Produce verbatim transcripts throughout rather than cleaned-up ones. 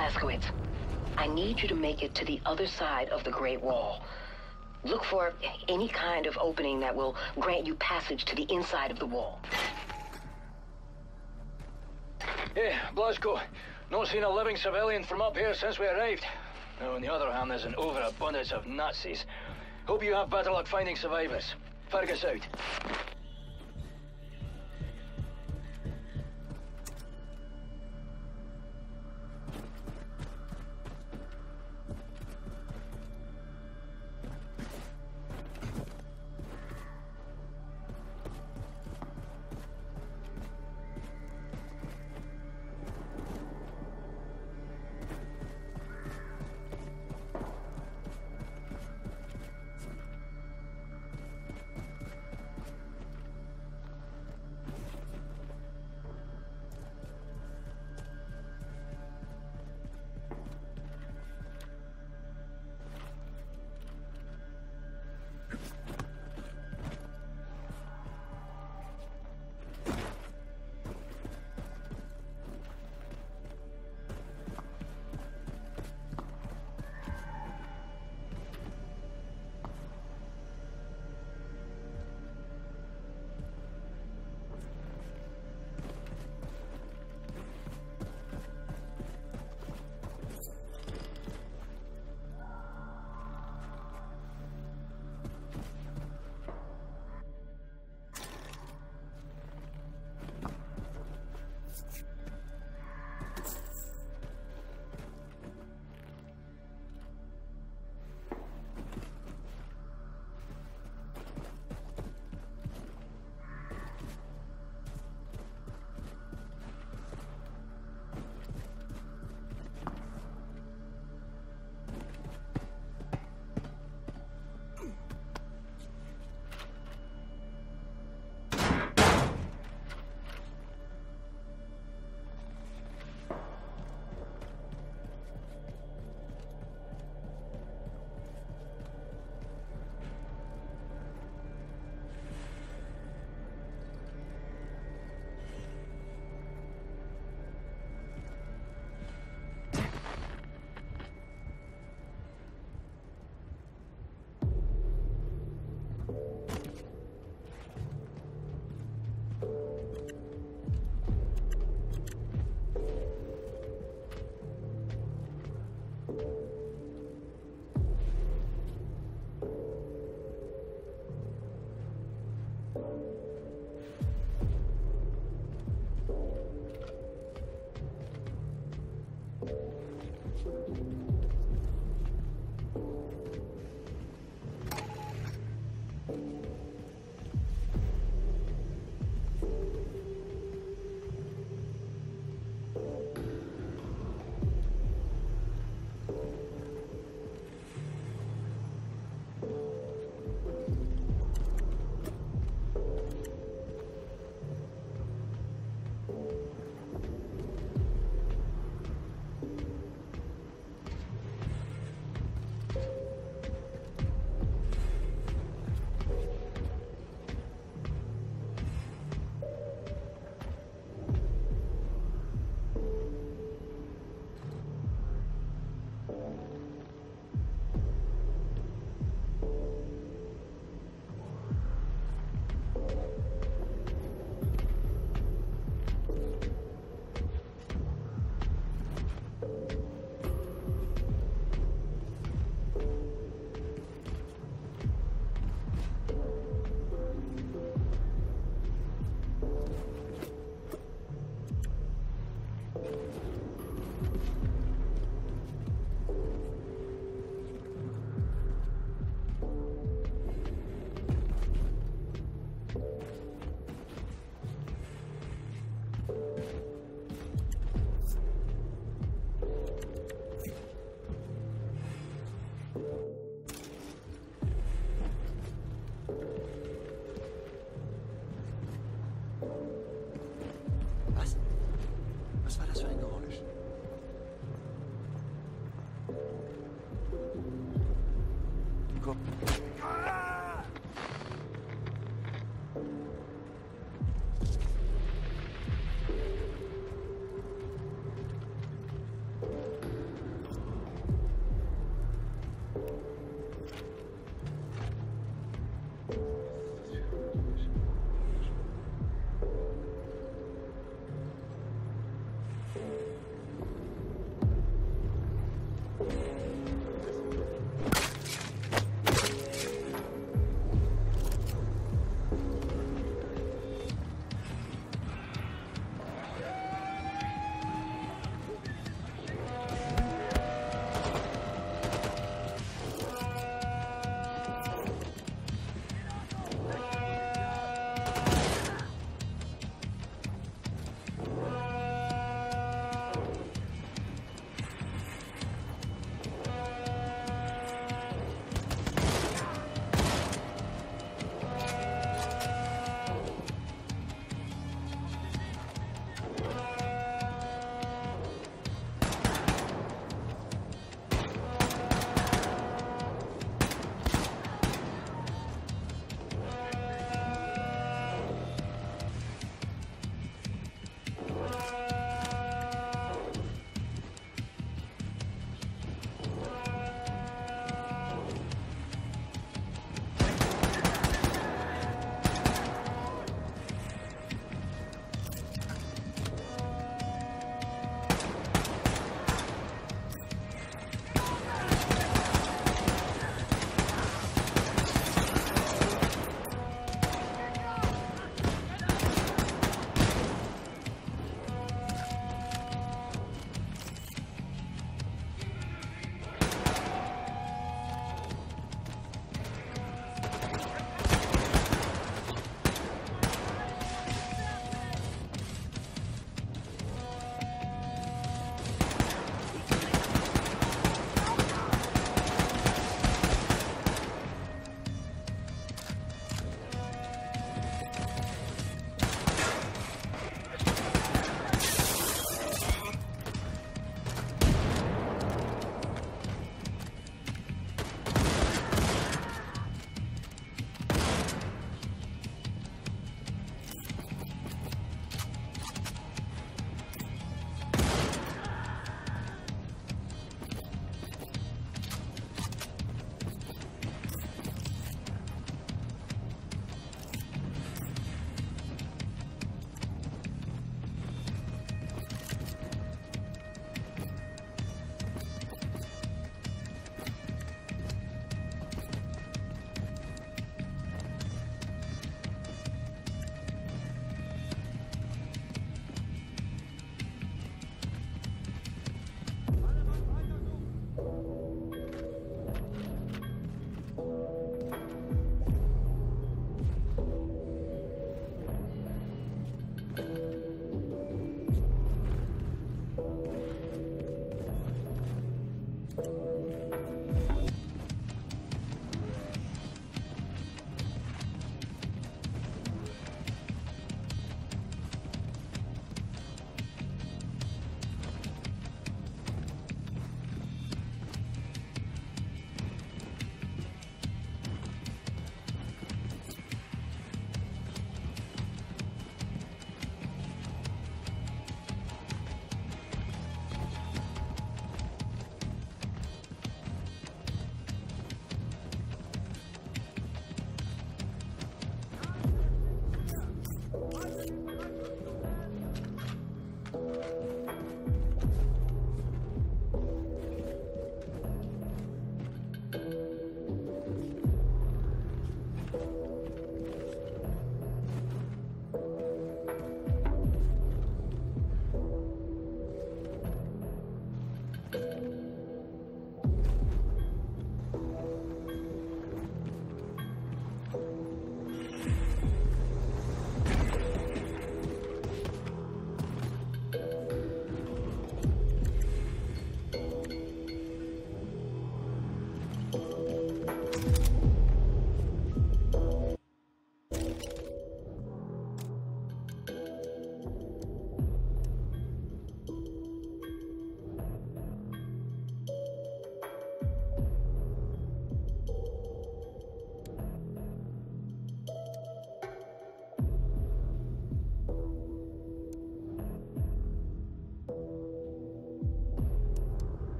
Blazkowicz, I need you to make it to the other side of the Great Wall. Look for any kind of opening that will grant you passage to the inside of the wall. Yeah, Blazko. Not seen a living civilian from up here since we arrived. Now, on the other hand, there's an overabundance of Nazis. Hope you have better luck finding survivors. Fergus out.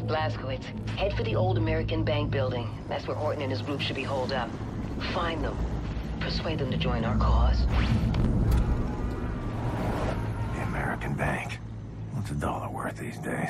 Blazkowicz, head for the old American Bank building. That's where Horton and his group should be holed up. Find them. Persuade them to join our cause. The American Bank. What's a dollar worth these days?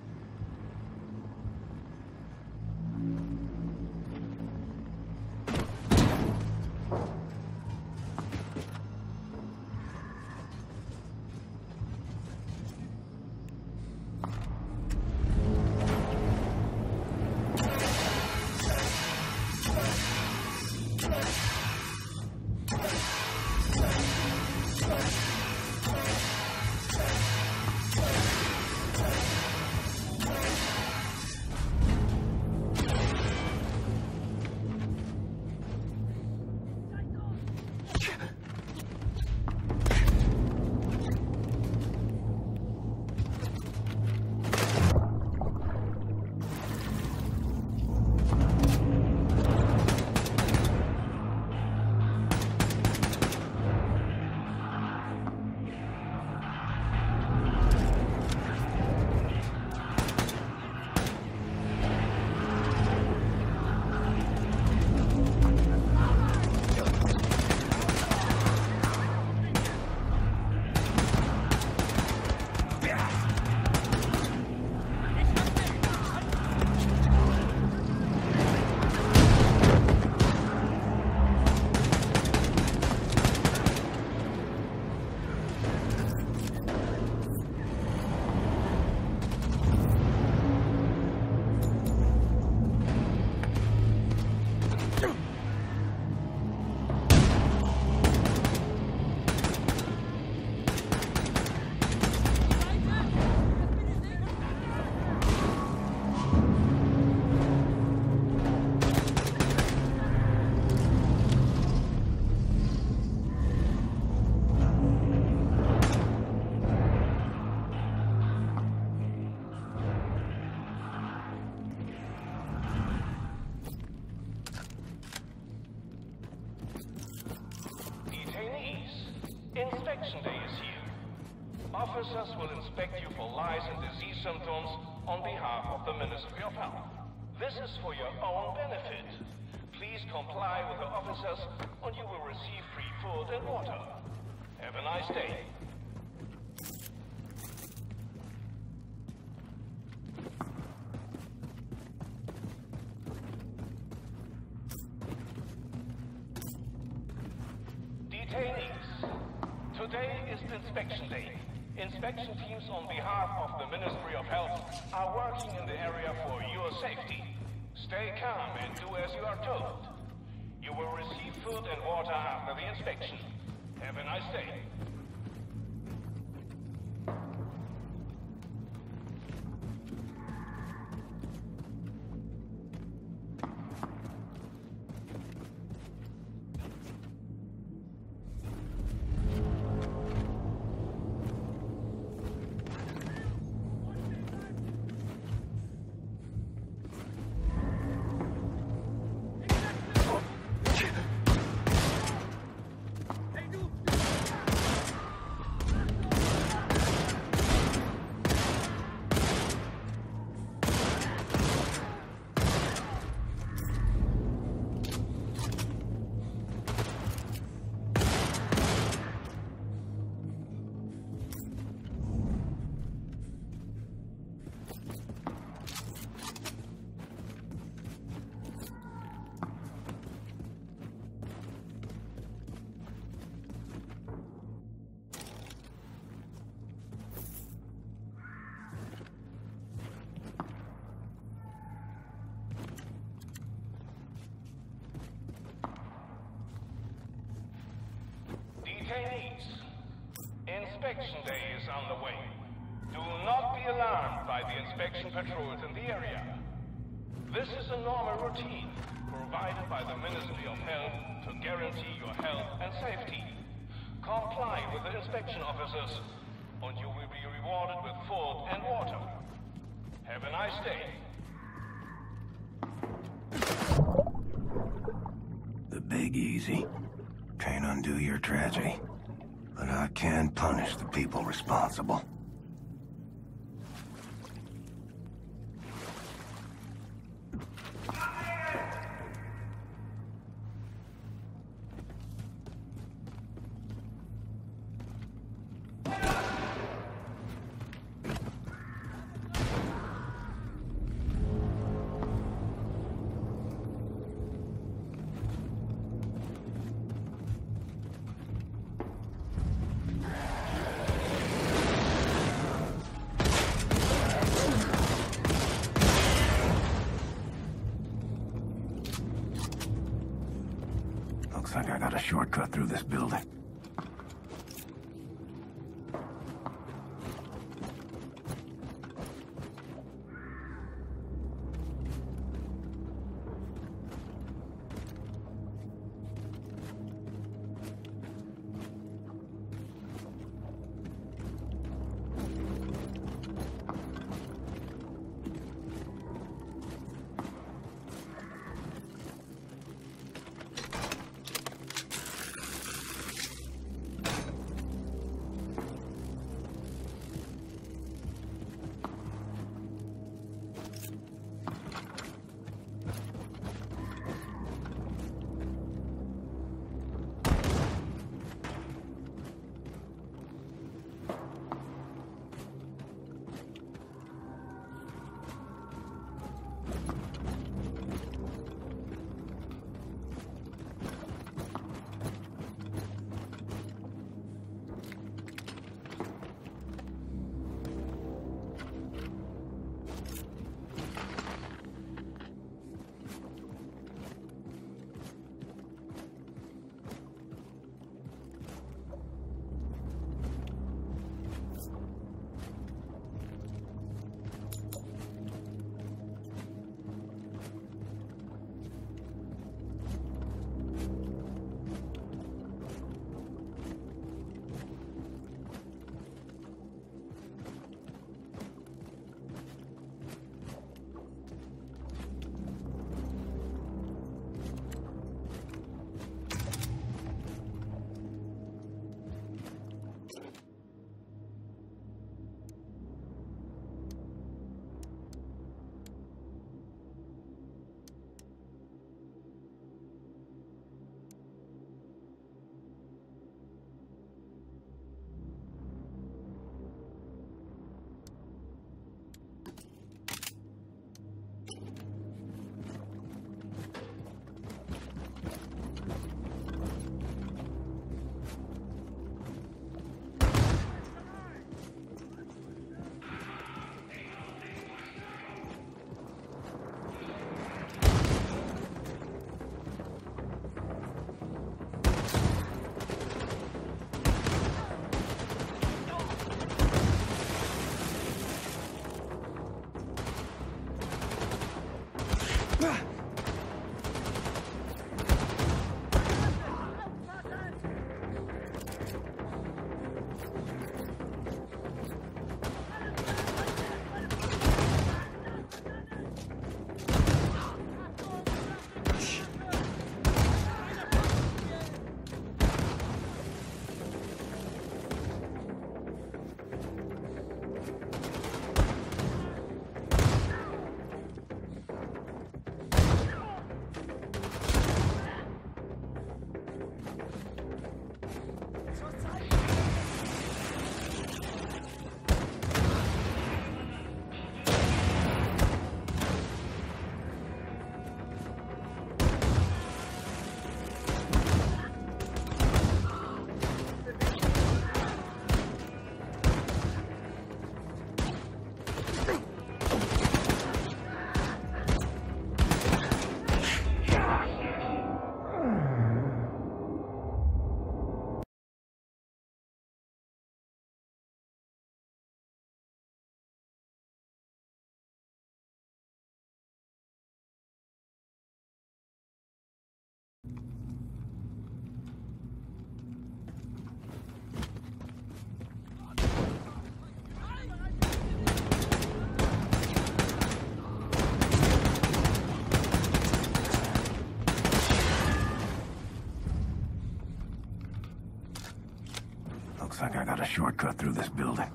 Inspection day is here. Officers will inspect you for lice and disease symptoms on behalf of the Ministry of Health. This is for your own benefit. Please comply with the officers or you will receive free food and water. Have a nice day. Detainees. Today is the inspection day. Inspection teams on behalf of the Ministry of Health are working in the area for your safety. Stay calm and do as you are told. You will receive food and water after the inspection. Have a nice day. Detainees, inspection day is on the way. Do not be alarmed by the inspection patrols in the area. This is a normal routine provided by the Ministry of Health to guarantee your health and safety. Comply with the inspection officers, and you will be rewarded with food and water. Have a nice day. The Big Easy. Can't undo your tragedy, but I can punish the people responsible. Looks like I got a shortcut through this building. Looks like I got a shortcut through this building.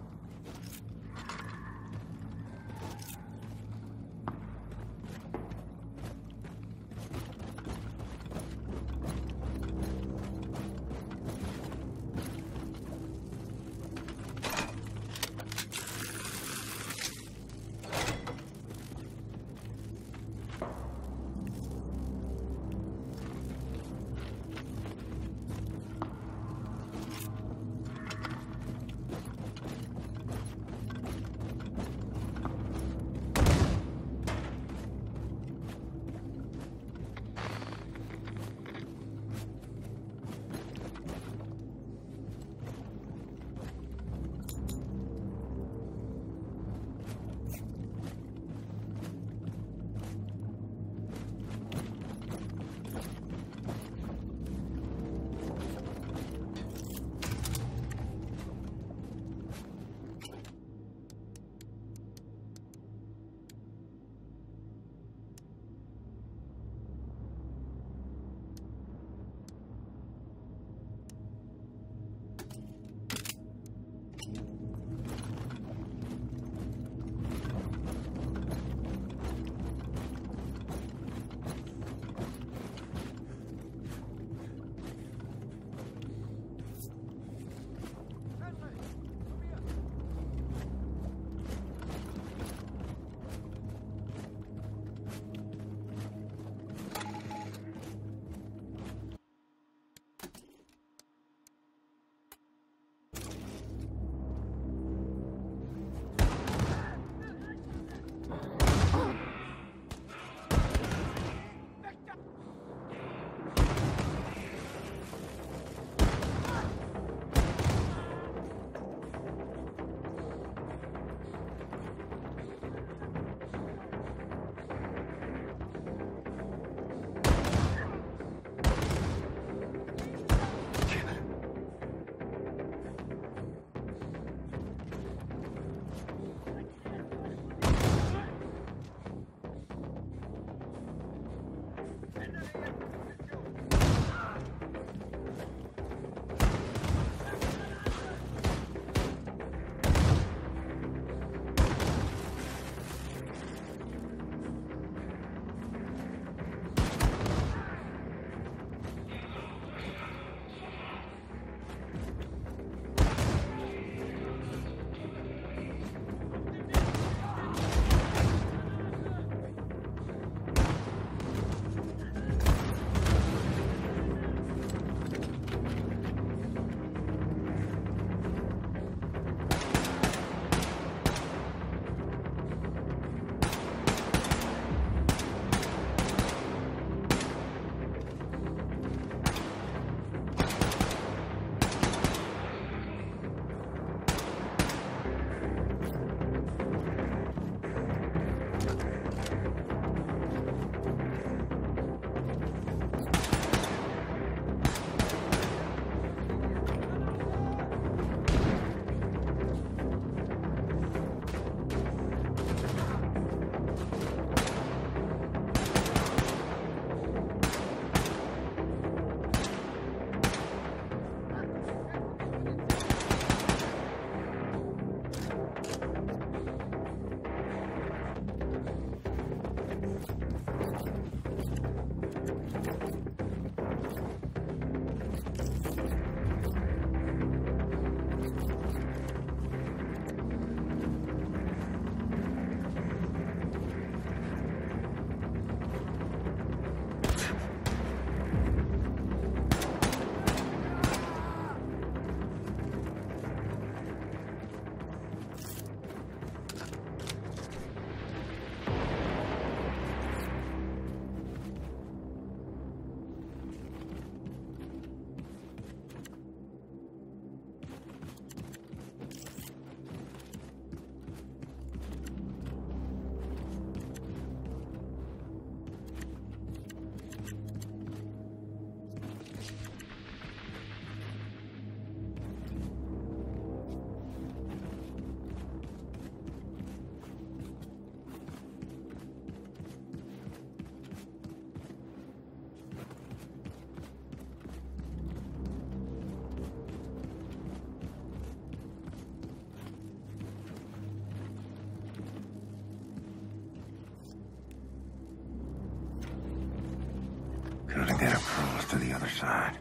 Gotta get across to the other side.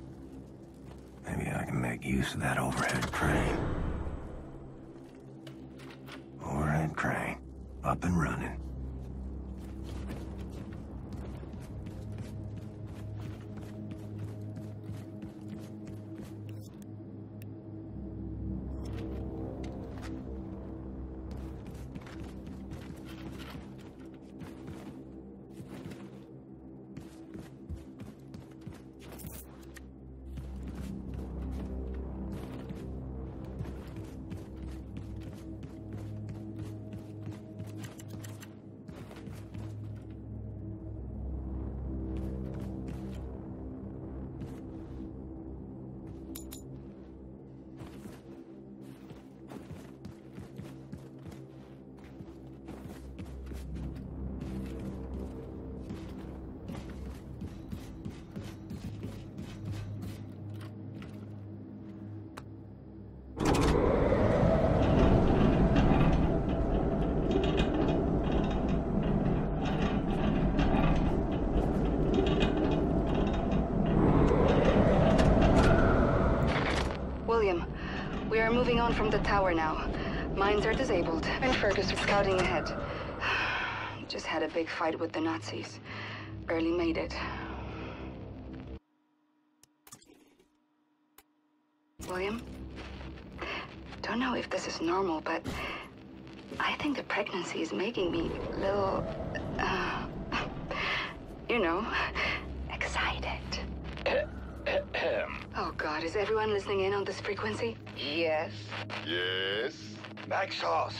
Maybe I can make use of that overhead crane. Overhead crane. Up and running. William, we are moving on from the tower now. Mines are disabled, and Fergus is scouting ahead. Just had a big fight with the Nazis. Barely made it. William? Don't know if this is normal, but I think the pregnancy is making me a little, uh, you know, excited. Oh God, is everyone listening in on this frequency? Yes. Yes. Maxos.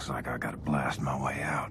Looks like I gotta blast my way out.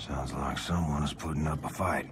Sounds like someone is putting up a fight.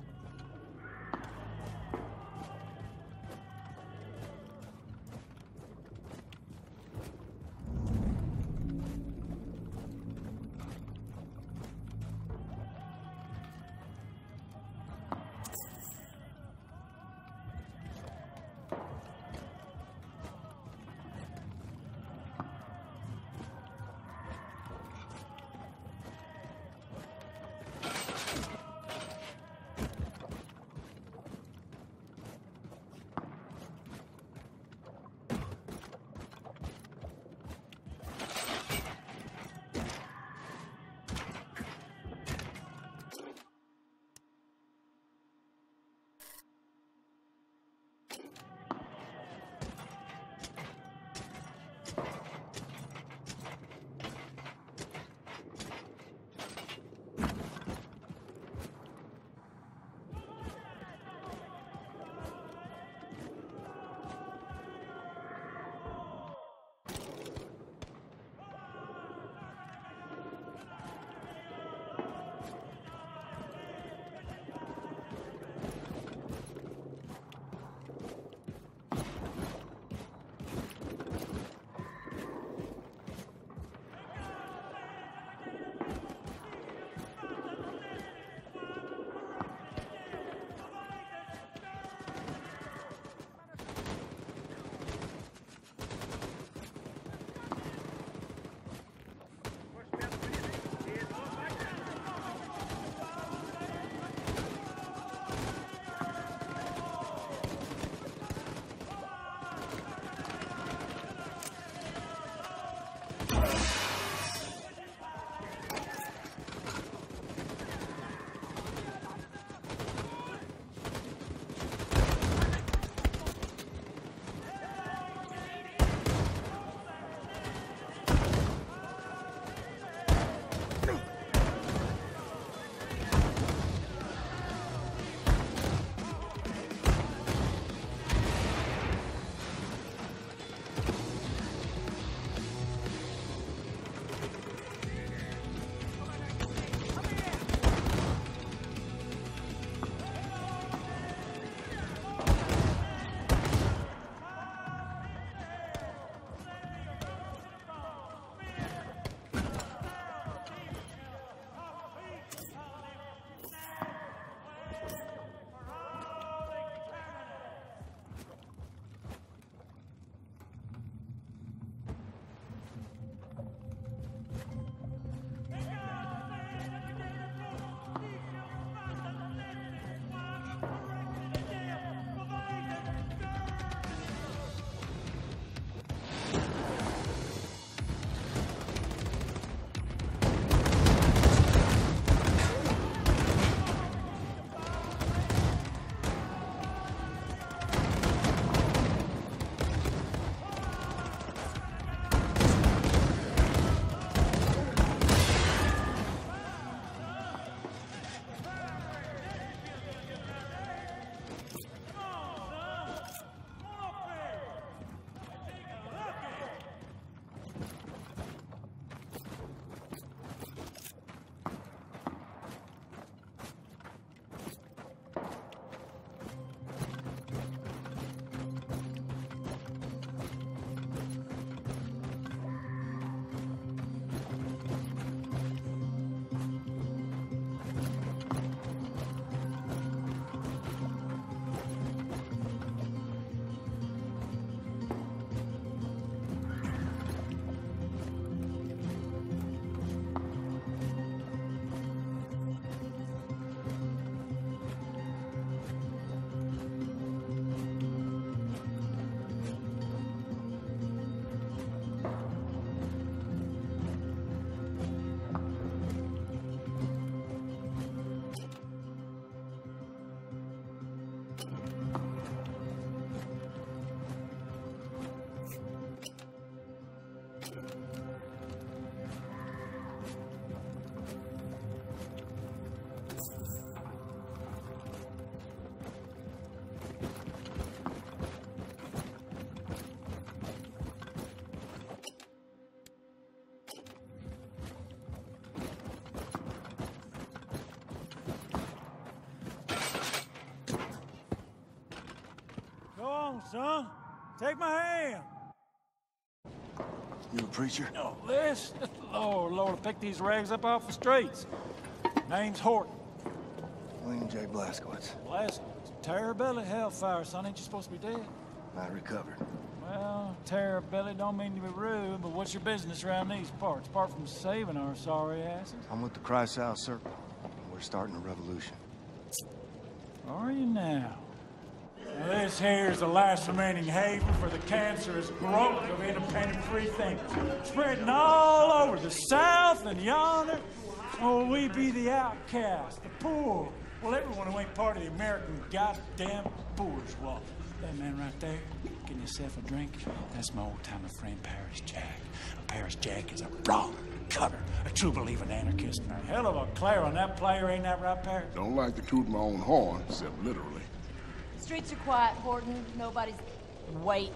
son. Take my hand. You a preacher? No, this? Lord, Lord, pick these rags up off the streets. Name's Horton. William J. Blazkowicz. Blazkowicz. Terror-belly hellfire, son. Ain't you supposed to be dead? I recovered. Well, Terror-belly don't mean to be rude, but what's your business around these parts, apart from saving our sorry asses? I'm with the Kreisau Circle. We're starting a revolution. Are you now? Now, this here's the last remaining haven for the cancerous growth of independent free thinkers, spreading all over the South and yonder. Oh, we be the outcast, the poor. Well, everyone who ain't part of the American goddamn bourgeois. That man right there, getting yourself a drink, that's my old-timer friend Paris Jack. Paris Jack is a raw cutter, a true believing anarchist, and a hell of a clair on that player, ain't that right, Paris? Don't like to toot my own horn, except literally. Streets are quiet, Horton. Nobody's... Wait.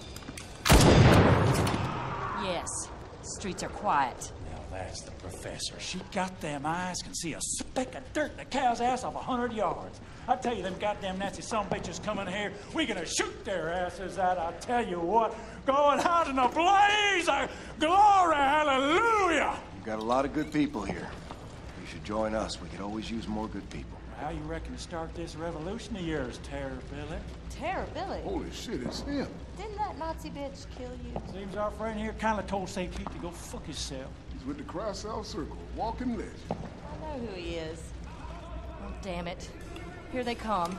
Yes, streets are quiet. Now that's the professor. She got them eyes, can see a speck of dirt in a cow's ass off a hundred yards. I tell you, them goddamn Nazi son bitches coming here, we gonna shoot their asses out. I tell you what, going out in a blaze of glory, hallelujah! You've got a lot of good people here. You should join us. We could always use more good people. How you reckon to start this revolution of yours, Terror-belly? Terror-belly? Holy shit, it's him. Didn't that Nazi bitch kill you? Seems our friend here kinda told Saint Pete to go fuck himself. He's with the Kreisau Circle, walking legend. I know who he is. Oh, damn it. Here they come.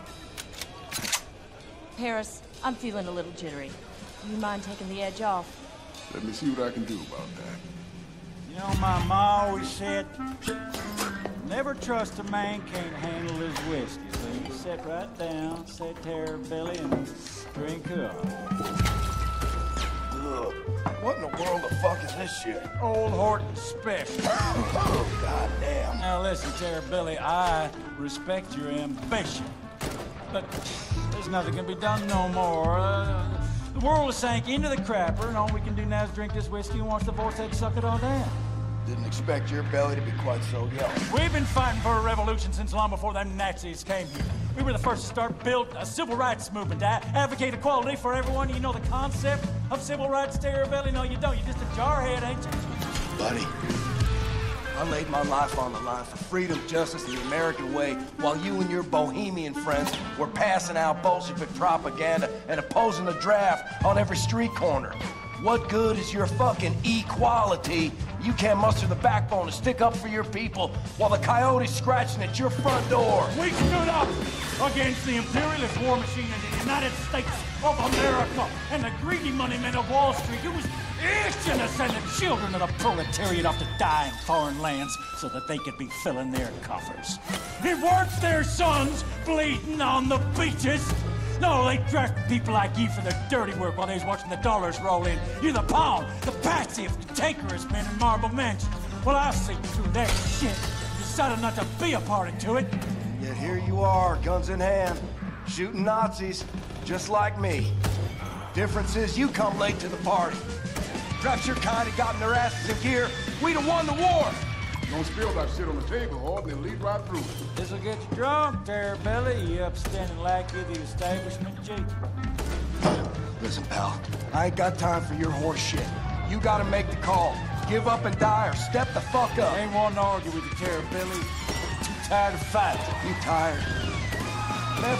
Paris, I'm feeling a little jittery. Do you mind taking the edge off? Let me see what I can do about that. You know, my ma always said, never trust a man can't handle his whiskey. So you sit right down, say Terror-belly, and drink up. Look, what in the world the fuck is this shit? Old Horton special. Oh, goddamn. Now listen, Terror-belly, I respect your ambition. But there's nothing can be done no more. Uh, the world has sank into the crapper, and all we can do now is drink this whiskey and watch the vortex suck it all down. Didn't expect your belly to be quite so yellow. We've been fighting for a revolution since long before them Nazis came here. We were the first to start build a civil rights movement to advocate equality for everyone. You know the concept of civil rights, Terror-belly? No, you don't. You're just a jarhead, ain't you? Buddy, I laid my life on the line for freedom, justice, and the American way, while you and your bohemian friends were passing out Bolshevik propaganda and opposing the draft on every street corner. What good is your fucking equality? You can't muster the backbone to stick up for your people while the coyote's scratching at your front door. We stood up against the imperialist war machine in the United States of America and the greedy money men of Wall Street who was itching to send the children of the proletariat off to die in foreign lands so that they could be filling their coffers. It weren't their sons bleeding on the beaches. No, they drafted people like you for their dirty work while they was watching the dollars roll in. You're the pawn, the patsive, cantankerous men in Marble Mansion. Well, I see through that shit. Decided not to be a party to it. Yet here you are, guns in hand, shooting Nazis, just like me. Difference is you come late to the party. Perhaps your kind had gotten their asses in gear, we'd have won the war. Don't spill that shit on the table, Horton, and lead right through it. This'll get you drunk, Terror-belly. You upstanding lackey of the establishment, Jake. Listen, pal, I ain't got time for your horse shit. You gotta make the call. Give up and die or step the fuck up. I ain't wanting to argue with you, Terror-belly. Too tired of fighting. You tired? Man,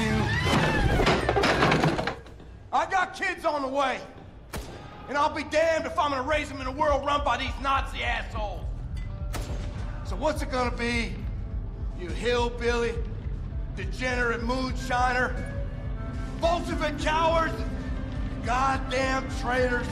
fuck you. I got kids on the way. And I'll be damned if I'm gonna raise them in a world run by these Nazi assholes. So what's it gonna be? You hillbilly, degenerate moonshiner, Bolshevik cowards, goddamn traitors.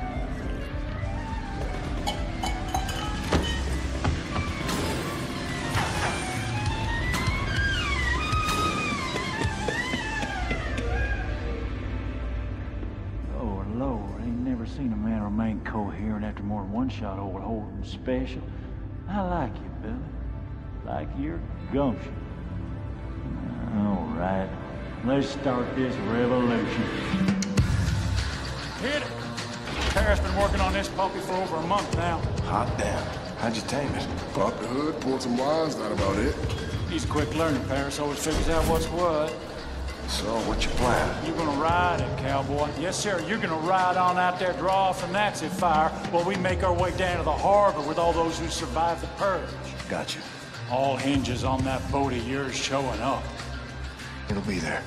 Oh, Lord, ain't never seen a man remain coherent after more than one shot old Horton special. I like you, Billy. Like your gumption. All right. Let's start this revolution. Hit it! Paris been working on this puppy for over a month now. Hot damn. How'd you tame it? Pop the hood, pulled some wires, not about it. He's a quick learner, Paris. Always figures out what's what. So, what's your plan? You're gonna ride it, cowboy. Yes, sir. You're gonna ride on out there, draw off the Nazi fire, while we make our way down to the harbor with all those who survived the purge. Gotcha. All hinges on that boat of yours showing up. It'll be there.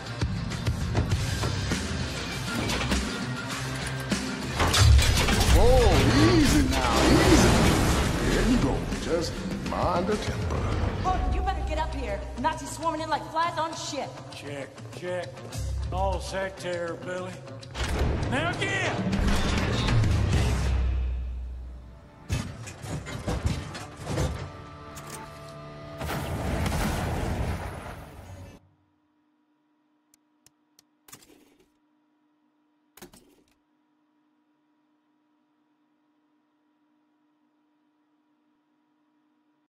Oh, easy now, easy. There you go. Just mind the temper. Gordon, you better get up here. Nazis swarming in like flies on shit. Check, check. All set there, Billy. Now again!